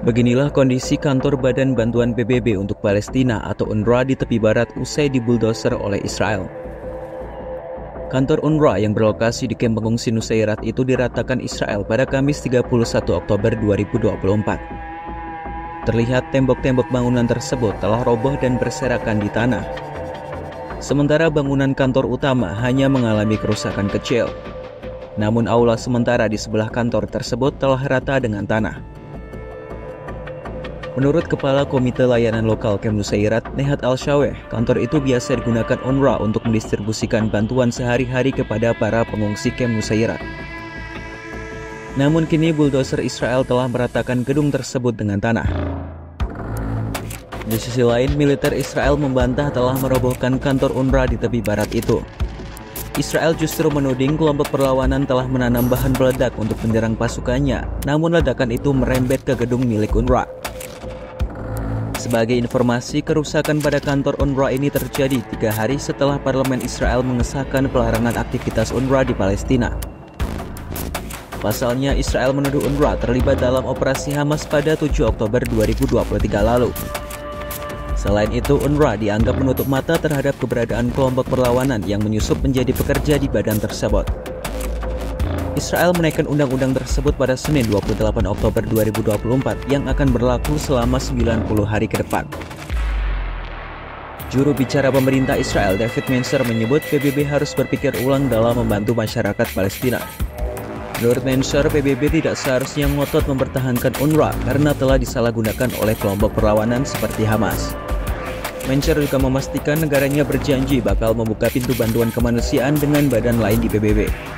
Beginilah kondisi kantor Badan Bantuan PBB untuk Palestina atau UNRWA di tepi barat usai dibuldoser oleh Israel. Kantor UNRWA yang berlokasi di kamp pengungsi Nusairat itu diratakan Israel pada Kamis 31 Oktober 2024. Terlihat tembok-tembok bangunan tersebut telah roboh dan berserakan di tanah. Sementara bangunan kantor utama hanya mengalami kerusakan kecil. Namun aula sementara di sebelah kantor tersebut telah rata dengan tanah. Menurut Kepala Komite Layanan Lokal Kem Nusairat, Nehat Al-Shaweh, kantor itu biasa digunakan UNRWA untuk mendistribusikan bantuan sehari-hari kepada para pengungsi Kem Nusairat. Namun kini buldoser Israel telah meratakan gedung tersebut dengan tanah. Di sisi lain, militer Israel membantah telah merobohkan kantor UNRWA di tepi barat itu. Israel justru menuding kelompok perlawanan telah menanam bahan peledak untuk menyerang pasukannya, namun ledakan itu merembet ke gedung milik UNRWA. Sebagai informasi, kerusakan pada kantor UNRWA ini terjadi 3 hari setelah parlemen Israel mengesahkan pelarangan aktivitas UNRWA di Palestina. Pasalnya, Israel menuduh UNRWA terlibat dalam operasi Hamas pada 7 Oktober 2023 lalu. Selain itu, UNRWA dianggap menutup mata terhadap keberadaan kelompok perlawanan yang menyusup menjadi pekerja di badan tersebut. Israel menaikkan undang-undang tersebut pada Senin 28 Oktober 2024 yang akan berlaku selama 90 hari ke depan. Juru bicara pemerintah Israel David Mencer menyebut PBB harus berpikir ulang dalam membantu masyarakat Palestina. Menurut Mencer, PBB tidak seharusnya ngotot mempertahankan UNRWA karena telah disalahgunakan oleh kelompok perlawanan seperti Hamas. Mencer juga memastikan negaranya berjanji bakal membuka pintu bantuan kemanusiaan dengan badan lain di PBB.